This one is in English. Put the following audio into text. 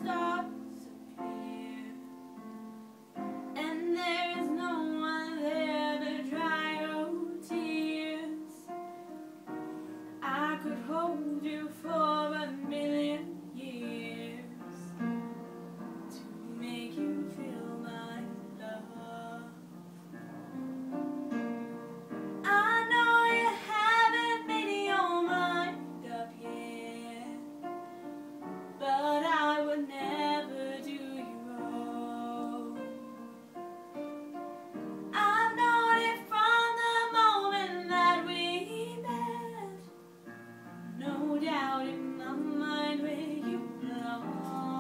stars appear, and there is no one there to dry your tears. I could hold you for a million years to make you feel my love. I know you haven't made your mind up yet, but I would never do you wrong. I've known it from the moment that we met, no doubt in my mind where you belong.